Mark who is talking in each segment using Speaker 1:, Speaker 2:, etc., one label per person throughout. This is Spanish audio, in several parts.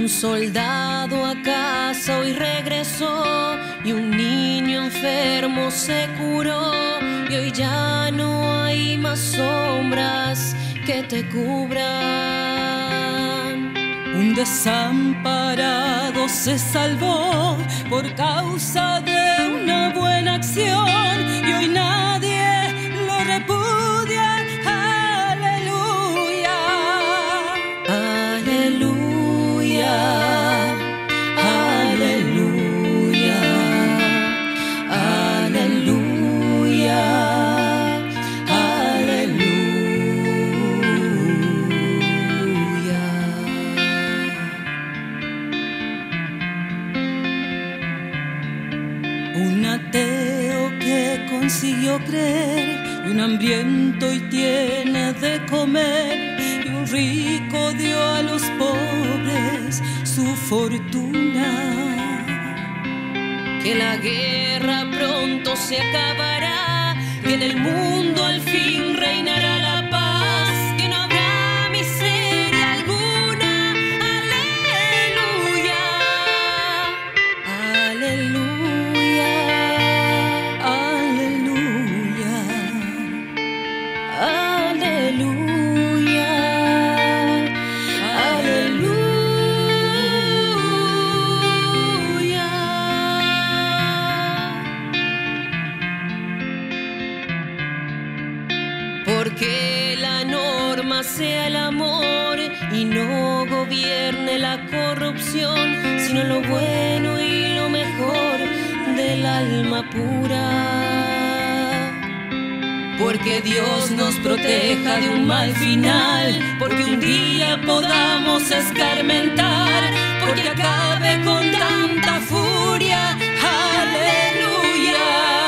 Speaker 1: Un soldado a casa hoy regresó y un niño enfermo se curó, y hoy ya no hay más sombras que te cubran.
Speaker 2: Un desamparado se salvó por causa de una buena acción, y hoy nadie lo repudia. Aleluya,
Speaker 1: aleluya, aleluya, aleluya, aleluya.
Speaker 2: Un ateo que consiguió creer, y un hambriento y tiene de comer, y un rico dio a los pobres su fortuna.
Speaker 1: Que la guerra pronto se acabará, que en el mundo al fin reinará la paz, que no habrá miseria alguna. Aleluya, aleluya,
Speaker 2: Aleluya,
Speaker 1: aleluya, aleluya. Porque la norma sea el amor y no gobierne la corrupción, sino lo bueno y lo mejor del alma pura. Porque Dios nos proteja de un mal final, porque un día podamos escarmentar, porque acabe con tanta furia. Aleluya,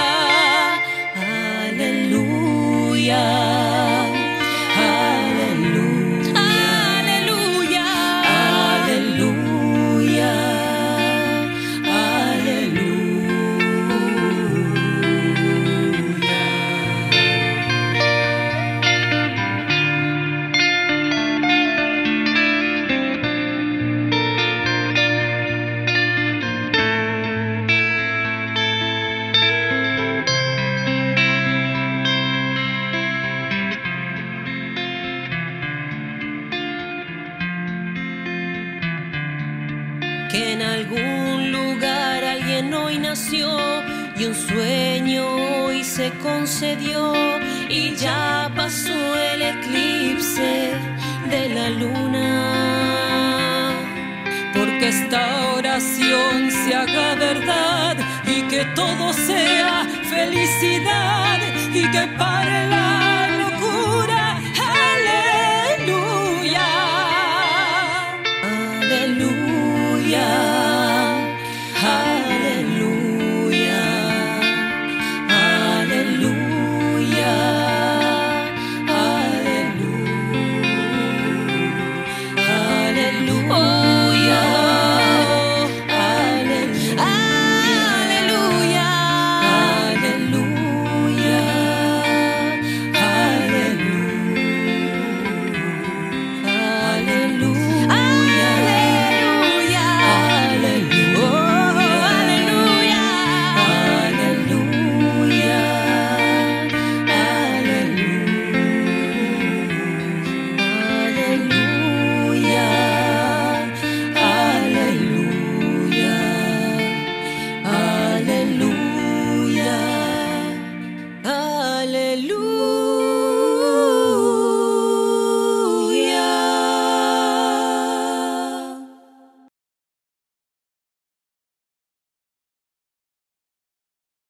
Speaker 1: aleluya, aleluya, aleluya, aleluya, que en algún lugar alguien hoy nació y un sueño hoy se concedió, y ya pasó el eclipse de la luna.
Speaker 2: porque esta oración se haga verdad y que todo sea felicidad, y que para